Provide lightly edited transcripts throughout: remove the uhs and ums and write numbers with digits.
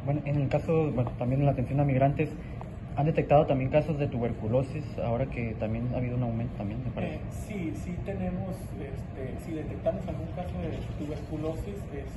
Bueno, en el caso, bueno, también en la atención a migrantes, ¿han detectado también casos de tuberculosis ahora que también ha habido un aumento también, me parece? Sí tenemos, si detectamos algún caso de tuberculosis,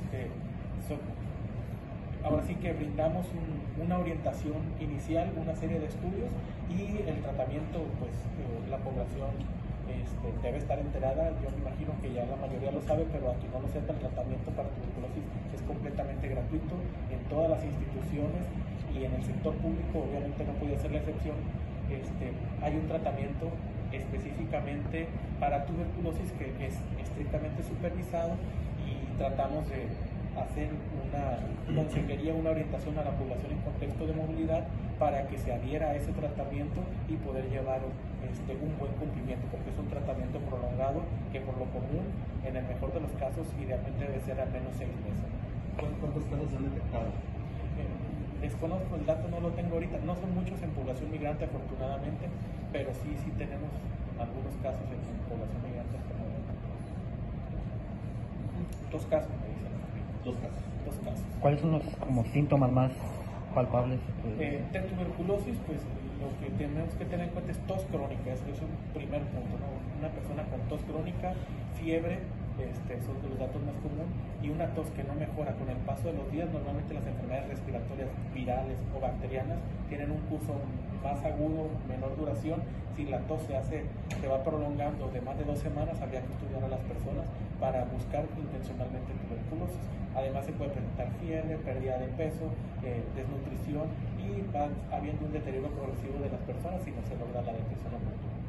ahora sí que brindamos una orientación inicial, una serie de estudios y el tratamiento, pues la población debe estar enterada. Yo me imagino que ya la mayoría lo sabe, pero a quien no lo sepa, el tratamiento para tuberculosis es completamente gratuito en todas las instituciones y en el sector público obviamente no puede ser la excepción. Hay un tratamiento específicamente para tuberculosis que es estrictamente supervisado y tratamos de hacer una consejería, una orientación a la población en contexto de movilidad para que se adhiera a ese tratamiento y poder llevar un buen cumplimiento, porque es un tratamiento prolongado que por lo común, en el mejor de los casos, idealmente debe ser al menos 6 meses. ¿Cuántos casos se han detectado? Desconozco el dato, no lo tengo ahorita, no son muchos en población migrante afortunadamente, pero sí tenemos algunos casos en población migrante. Dos casos, me dicen. Dos casos. ¿Cuáles son los como síntomas más palpables? De tuberculosis, pues lo que tenemos que tener en cuenta es tos crónica, es un primer punto, ¿no? Una persona con tos crónica, fiebre, son de los datos más comunes, y una tos que no mejora con el paso de los días. Normalmente las enfermedades respiratorias virales o bacterianas tienen un curso más agudo, menor duración. Si la tos se va prolongando de más de 2 semanas, habría que estudiar a las personas para buscar intencionalmente tuberculosis. Además se puede presentar fiebre, pérdida de peso, desnutrición, y va habiendo un deterioro progresivo de las personas si no se logra la detección oportuna.